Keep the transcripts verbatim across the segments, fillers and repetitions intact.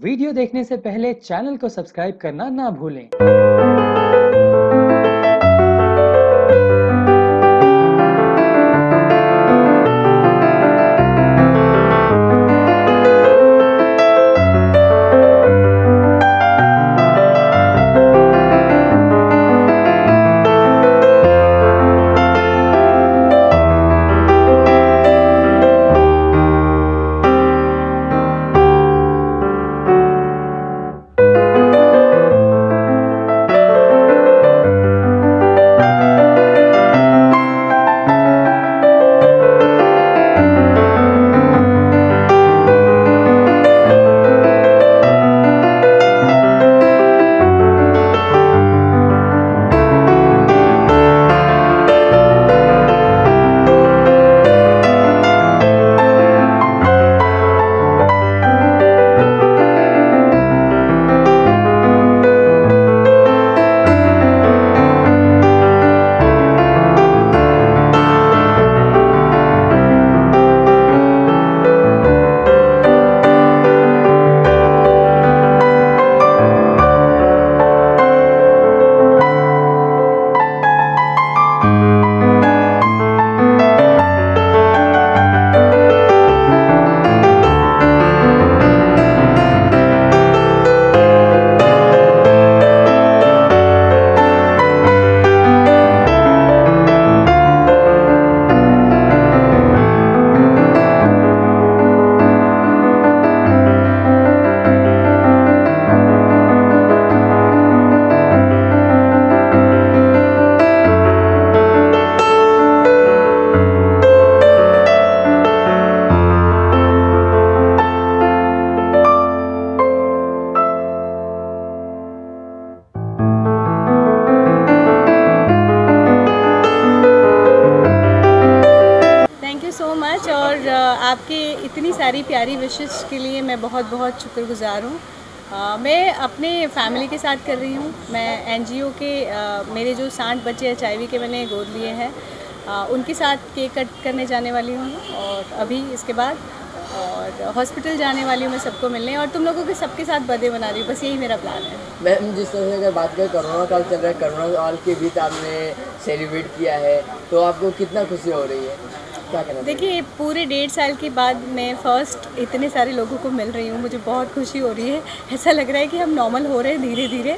Video देखने से पहले चैनल को सब्सक्राइब करना ना भूलें। सो मच और आपके इतनी सारी प्यारी विशेस के लिए मैं बहुत बहुत शुक्रगुजार हूँ। uh, मैं अपने फैमिली के साथ कर रही हूँ। मैं एनजीओ के uh, मेरे जो साठ बच्चे एचआईवी के मैंने गोद लिए हैं, uh, उनके साथ केक कट करने जाने वाली हूँ और अभी इसके बाद और हॉस्पिटल जाने वाली हूँ मैं सबको मिलने, और तुम लोगों के सबके साथ बर्थडे बना रही हूँ। बस यही मेरा प्लान है। मैम, जिस तरह से अगर बात करें कोरोना काल चल रहा है, कोरोना काल के बीच आपने सेलिब्रेट किया है, तो आपको कितना खुशी हो रही है, क्या कहना? देखिए, पूरे डेढ़ साल के बाद मैं फ़र्स्ट इतने सारे लोगों को मिल रही हूँ, मुझे बहुत खुशी हो रही है। ऐसा लग रहा है कि हम नॉर्मल हो रहे हैं धीरे धीरे,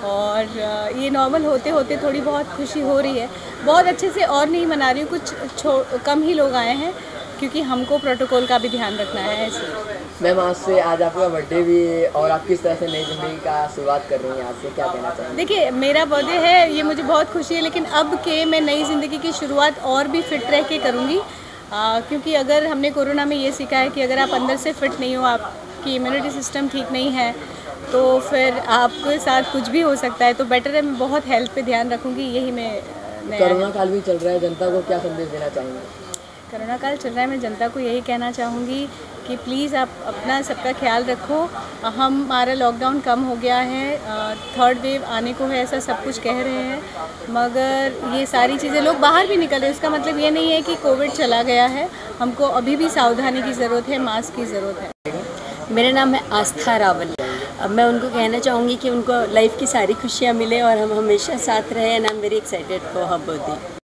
और ये नॉर्मल होते होते थोड़ी बहुत खुशी हो रही है। बहुत अच्छे से और नहीं मना रही हूँ, कुछ कम ही लोग आए हैं क्योंकि हमको प्रोटोकॉल का भी ध्यान रखना है। इसलिए मैम, आज से आज आपका बर्थडे भी है और आप किस तरह से नई ज़िंदगी का शुरुआत कर रही हैं, आज से क्या कहना चाहिए? देखिए, मेरा बर्थडे है, ये मुझे बहुत खुशी है, लेकिन अब के मैं नई ज़िंदगी की शुरुआत और भी फिट रह के करूँगी। आ, क्योंकि अगर हमने कोरोना में ये सीखा है कि अगर आप अंदर से फिट नहीं हो, आपकी इम्यूनिटी सिस्टम ठीक नहीं है, तो फिर आपके साथ कुछ भी हो सकता है। तो बेटर है मैं बहुत हेल्थ पे ध्यान रखूँगी। यही मैं कोरोना काल भी चल रहा है, जनता को क्या संदेश देना चाहेंगे? कोरोना काल चल रहा है, मैं जनता को यही कहना चाहूँगी कि प्लीज़ आप अपना सबका ख्याल रखो। हम हमारा लॉकडाउन कम हो गया है, थर्ड वेव आने को है ऐसा सब कुछ कह रहे हैं, मगर ये सारी चीज़ें लोग बाहर भी निकल रहे हैं, उसका मतलब ये नहीं है कि कोविड चला गया है। हमको अभी भी सावधानी की ज़रूरत है, मास्क की ज़रूरत है। मेरा नाम है आस्था रावल। अब मैं उनको कहना चाहूँगी कि उनको लाइफ की सारी खुशियाँ मिले और हम हमेशा साथ रहें, and I am very excited for her birthday.